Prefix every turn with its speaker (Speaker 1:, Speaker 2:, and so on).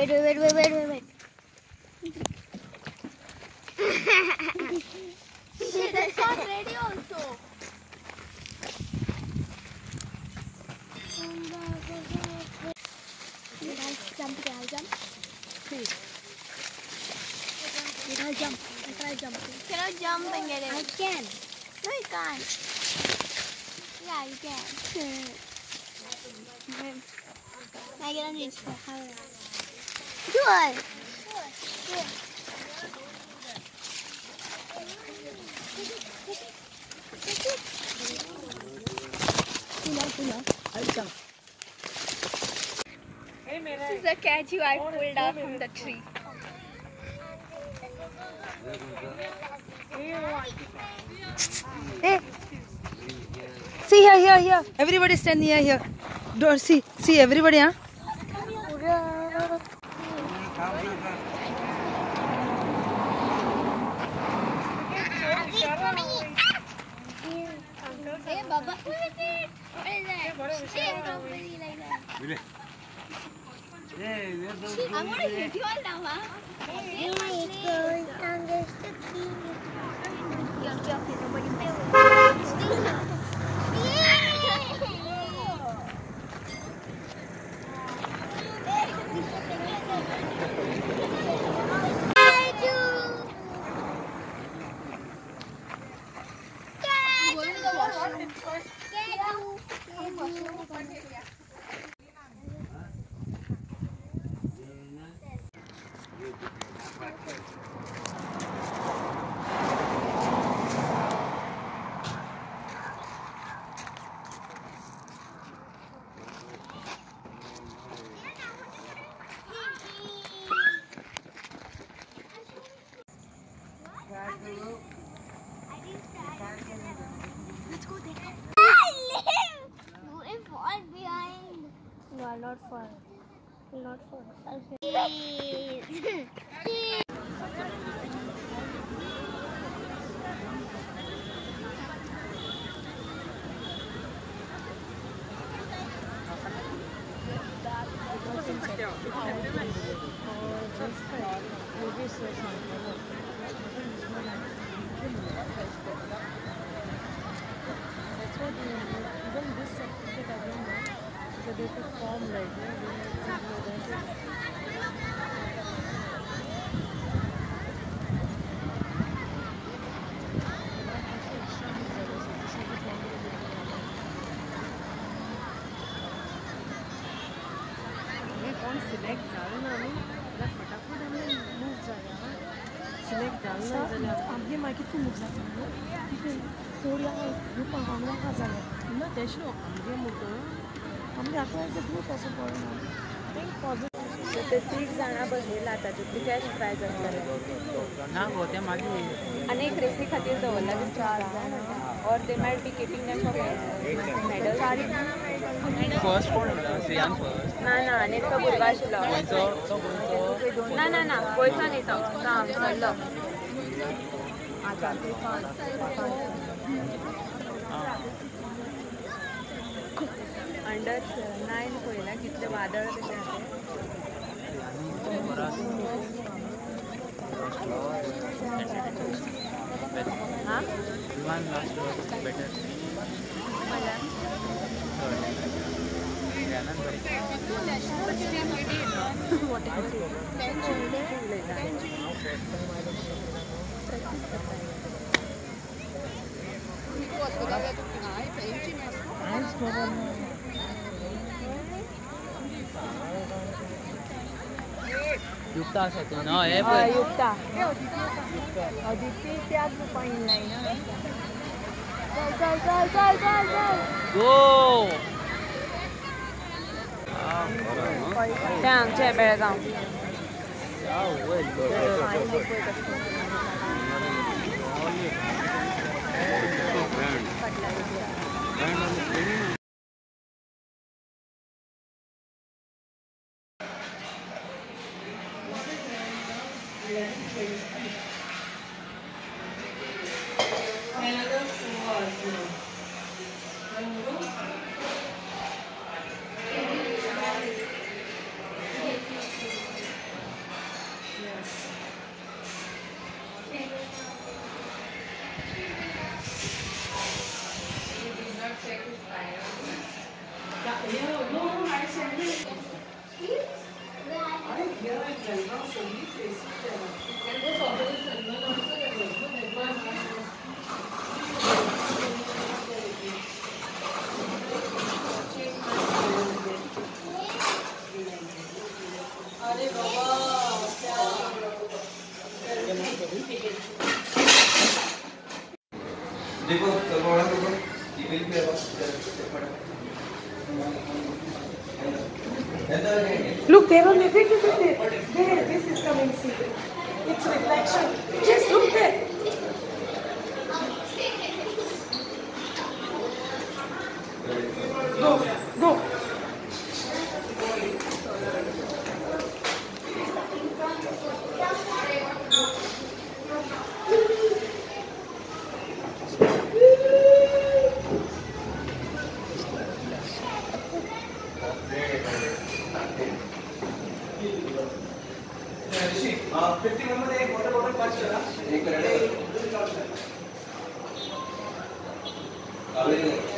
Speaker 1: Wait. That's not ready also. I'll jump. Please. I'll jump. Cannot jump and get it. I can. No, you can't. Yeah, you can. I cannot reach the house. Sure.
Speaker 2: I'll jump.
Speaker 1: This is the catchy I pulled out from the tree.
Speaker 2: Hey. See here. Everybody stand here. Don't see everybody, huh?
Speaker 1: Hey, Baba. What is it? What is that? Somebody like that. I'm gonna hit you all now, huh? Let's go there. You will fall behind. No, I'll not fall. I'll
Speaker 2: That's what even this certificate I don't know. So they could form like select झालं ना आम्ही त्याला फटाफट आम्ही move झाल्या select झालं ना जाल्यार आमगे मागीर तूं मूव जाता तिथे थोड्या ग्रुप वांगडा का जालें ना तेशलो आमगे मुद्दो आमगे आतां ग्रुप असो पळोवना पॉझिटिव्ह ते 3 जाणां बसयला आतां तितली कॅश प्रायज आसतलें ना गो ते मागीर आनी एक रेसी खातीर दवरला 4 जाणां और they might be keeping them for medals.
Speaker 3: First कोण होता सियान फर्स्ट
Speaker 2: ना आनी तो भुरगो आशिल्लो ना गोंयचो न्ही तो हांगसरलो अंडर 9 पळयला कितले वादळ कशें हां
Speaker 3: one last was better युक्ता असा ना हे
Speaker 2: युक्ता अदिती त्याच ग्रुपान येयलाय ना चल
Speaker 3: गो
Speaker 2: ते हांगचे बेळगांव
Speaker 3: देखो चलो ईमेल पे
Speaker 2: Look, there only. Wait. There, this is coming. See, it's reflection. Just look there. Go.
Speaker 3: Rishi 50 number एक वाटर बॉटल पास करा एक